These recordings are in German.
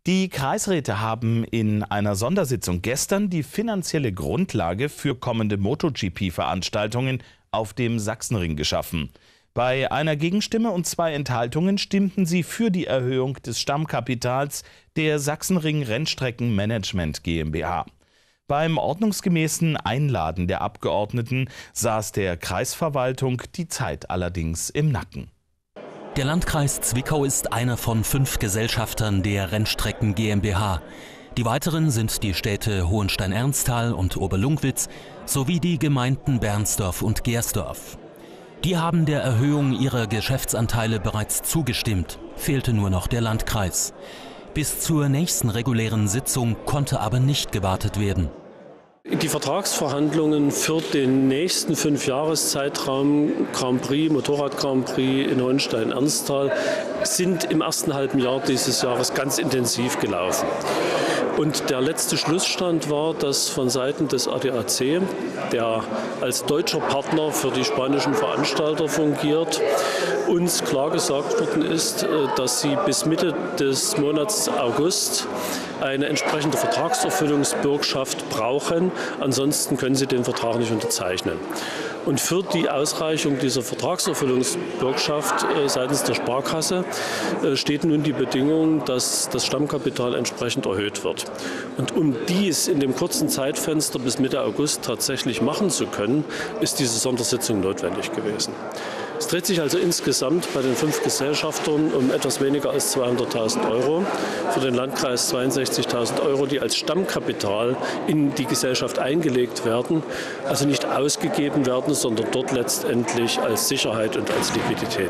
Die Kreisräte haben in einer Sondersitzung gestern die finanzielle Grundlage für kommende MotoGP-Veranstaltungen auf dem Sachsenring geschaffen. Bei einer Gegenstimme und 2 Enthaltungen stimmten sie für die Erhöhung des Stammkapitals der Sachsenring Rennstreckenmanagement GmbH. Beim ordnungsgemäßen Einladen der Abgeordneten saß der Kreisverwaltung die Zeit allerdings im Nacken. Der Landkreis Zwickau ist einer von 5 Gesellschaftern der Rennstrecken GmbH. Die weiteren sind die Städte Hohenstein-Ernsthal und Oberlungwitz sowie die Gemeinden Bernsdorf und Gersdorf. Die haben der Erhöhung ihrer Geschäftsanteile bereits zugestimmt, fehlte nur noch der Landkreis. Bis zur nächsten regulären Sitzung konnte aber nicht gewartet werden. Die Vertragsverhandlungen für den nächsten 5-Jahres-Zeitraum Grand Prix, Motorrad Grand Prix in Hohenstein-Ernsthal sind im ersten halben Jahr dieses Jahres ganz intensiv gelaufen. Und der letzte Schlussstand war, dass von Seiten des ADAC, der als deutscher Partner für die spanischen Veranstalter fungiert, uns klar gesagt worden ist, dass sie bis Mitte des Monats August eine entsprechende Vertragserfüllungsbürgschaft brauchen. Ansonsten können sie den Vertrag nicht unterzeichnen. Und für die Ausreichung dieser Vertragserfüllungsbürgschaft seitens der Sparkasse steht nun die Bedingung, dass das Stammkapital entsprechend erhöht wird. Und um dies in dem kurzen Zeitfenster bis Mitte August tatsächlich machen zu können, ist diese Sondersitzung notwendig gewesen. Es dreht sich also insgesamt bei den 5 Gesellschaftern um etwas weniger als 200.000 €. Für den Landkreis 62.000 €, die als Stammkapital in die Gesellschaft eingelegt werden, also nicht ausgegeben werden, sondern dort letztendlich als Sicherheit und als Liquidität.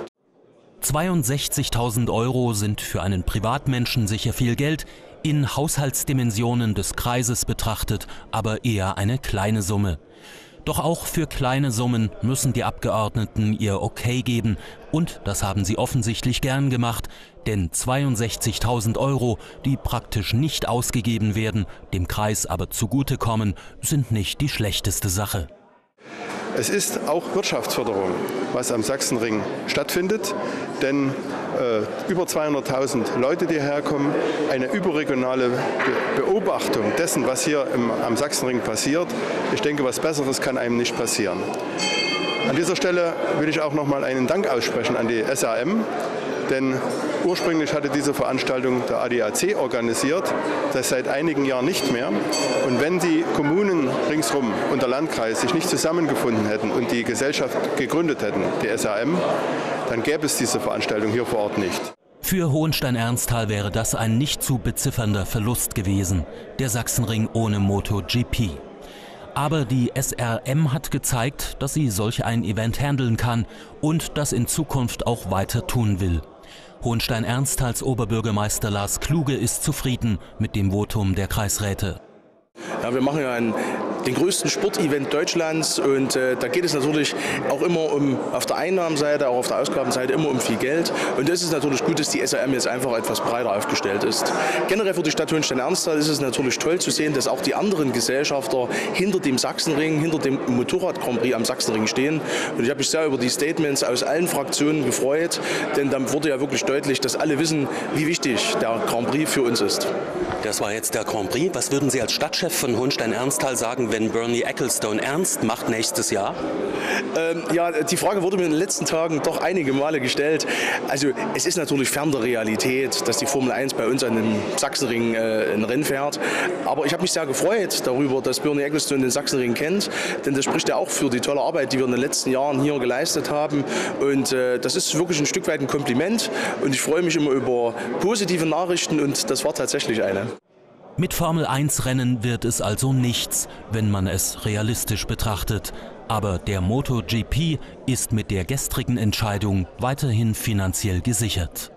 62.000 € sind für einen Privatmenschen sicher viel Geld, in Haushaltsdimensionen des Kreises betrachtet aber eher eine kleine Summe. Doch auch für kleine Summen müssen die Abgeordneten ihr Okay geben. Und das haben sie offensichtlich gern gemacht, denn 62.000 €, die praktisch nicht ausgegeben werden, dem Kreis aber zugutekommen, sind nicht die schlechteste Sache. Es ist auch Wirtschaftsförderung, was am Sachsenring stattfindet, denn über 200.000 Leute, die herkommen, eine überregionale Beobachtung dessen, was hier am Sachsenring passiert. Ich denke, was Besseres kann einem nicht passieren. An dieser Stelle will ich auch noch mal einen Dank aussprechen an die SAM, denn ursprünglich hatte diese Veranstaltung der ADAC organisiert, das seit einigen Jahren nicht mehr. Und wenn die Kommunen ringsherum und der Landkreis sich nicht zusammengefunden hätten und die Gesellschaft gegründet hätten, die SAM, dann gäbe es diese Veranstaltung hier vor Ort nicht. Für Hohenstein-Ernsthal wäre das ein nicht zu beziffernder Verlust gewesen, der Sachsenring ohne MotoGP. Aber die SRM hat gezeigt, dass sie solch ein Event handeln kann und das in Zukunft auch weiter tun will. Hohenstein-Ernstthals Oberbürgermeister Lars Kluge ist zufrieden mit dem Votum der Kreisräte. Ja, wir machen ja den größten Sportevent Deutschlands und da geht es natürlich auch immer auf der Einnahmenseite, auch auf der Ausgabenseite immer um viel Geld. Und das ist natürlich gut, dass die SRM jetzt einfach etwas breiter aufgestellt ist. Generell für die Stadt Hohenstein-Ernsthal ist es natürlich toll zu sehen, dass auch die anderen Gesellschafter hinter dem Sachsenring, hinter dem Motorrad Grand Prix am Sachsenring stehen. Und ich habe mich sehr über die Statements aus allen Fraktionen gefreut, denn dann wurde ja wirklich deutlich, dass alle wissen, wie wichtig der Grand Prix für uns ist. Das war jetzt der Grand Prix. Was würden Sie als Stadtchef von Hohenstein-Ernsthal sagen, wenn Bernie Ecclestone ernst macht nächstes Jahr? Ja, die Frage wurde mir in den letzten Tagen doch einige Male gestellt. Also es ist natürlich fern der Realität, dass die Formel 1 bei uns an dem Sachsenring ein Rennen fährt. Aber ich habe mich sehr gefreut darüber, dass Bernie Ecclestone den Sachsenring kennt. Denn das spricht ja auch für die tolle Arbeit, die wir in den letzten Jahren hier geleistet haben. Und das ist wirklich ein Stück weit ein Kompliment. Und ich freue mich immer über positive Nachrichten und das war tatsächlich eine. Mit Formel-1-Rennen wird es also nichts, wenn man es realistisch betrachtet. Aber der MotoGP ist mit der gestrigen Entscheidung weiterhin finanziell gesichert.